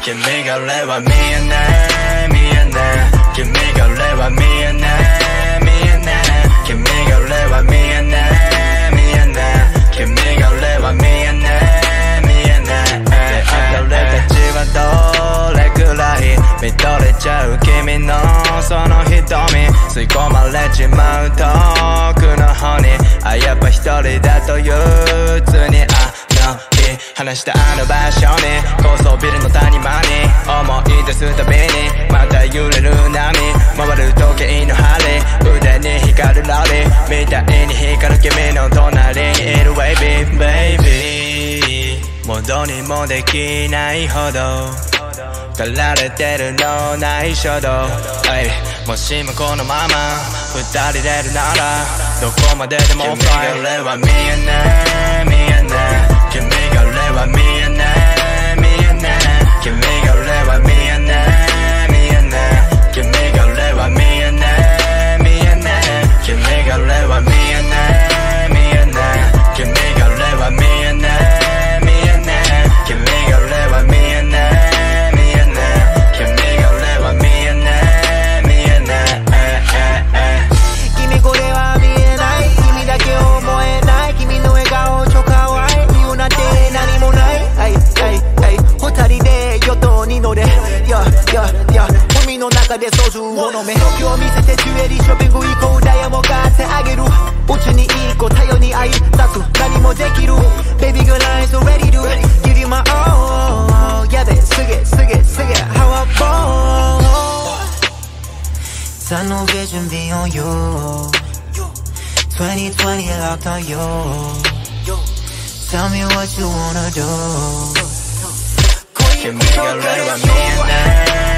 君が俺は見えない見えない君が俺は見えない見えない君が俺は見えない見えない君が俺は見えない見えない俺たちはどれくらい見とれちゃう君のその瞳吸い込まれちまう遠くの方にやっぱ一人だと憂鬱に話したあの場所に高層ビルの谷間に思い出すたびにまた揺れる波回る時計の針腕に光るロリーみたいに光る君の隣にいる Baby Baby もうどうにもできないほど駆られてるのない衝動もしもこのまま二人でいるならどこまででも Fly 君が俺は見えない見えない君が俺は見えない見えない君が俺は見えない見えない君が俺は見えない見えない君が俺は見えない見えない君が俺は見えない見えない君が俺は見えない見えない君が俺は見えない見えない君これは見えない君だけ思えない君の笑顔超可愛い理由なんて何もない二人でヨットに乗れ海の中でソジュを飲め東京見せてジュエリーショッピング行こうダイヤも買ってあげるうちに行こう頼りに挨拶何もできる Baby girl I'm so ready to give you my all Yeah they how about Tunnel vision be on you 2020 locked on you Tell me what you wanna do 君が俺は見えない